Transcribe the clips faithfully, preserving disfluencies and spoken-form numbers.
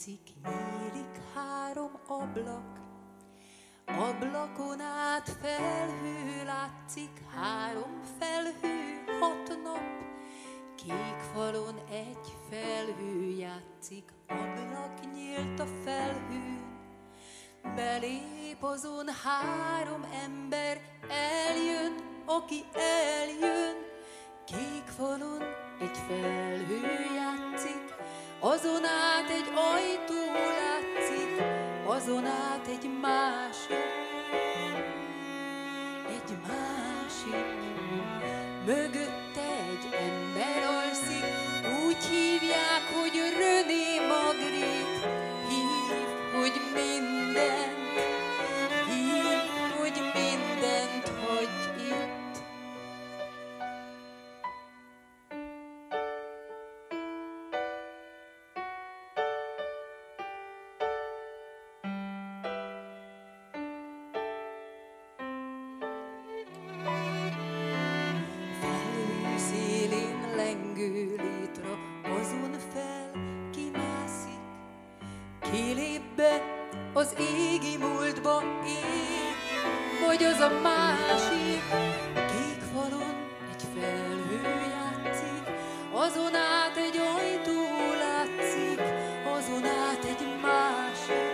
játszik, nyílik három ablak. Ablakon át felhő látszik, három felhő, hat nap. Kék falon egy felhő játszik, ablak nyílt a felhőn. Belép azon három ember, eljön, aki eljön. Kék falon egy felhő játszik, azon át egy ajtó látszik, azon át egy másik, egy másik. Mögötte egy ember alszik, úgy hívják, hogy René Magritte. Hív, hogy mindent, hív, hogy mindent hagy itt. Lengő létra, azon fel kimászik, kilép be az égi múltba, én vagy az a másik. Kék falon egy felhő játszik, azon át egy ajtó látszik, azon át egy másik,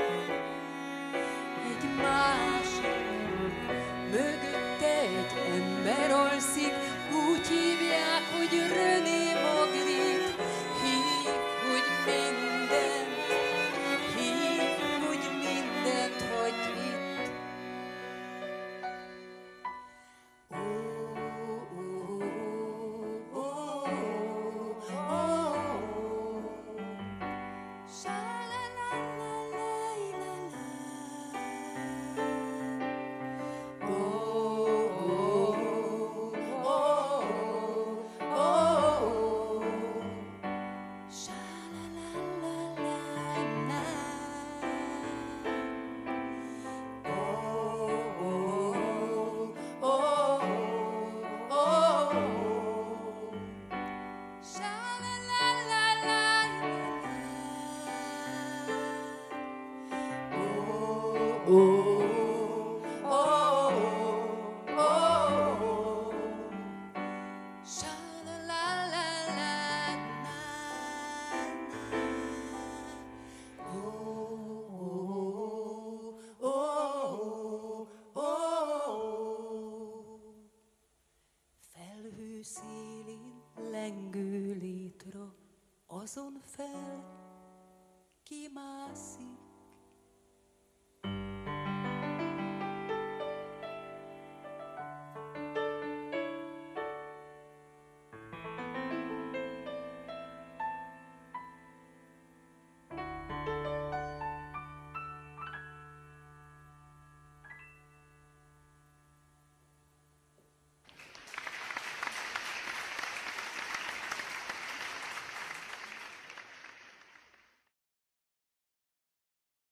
egy másik. Mögötte egy ember alszik, úgy hívják, hogy René Magritte. Hív, hogy mindent, hív, hogy mindent hagy itt. Ó, ó, ó, ó, ó, felhő szélén lengő létra, azon fel kimászik.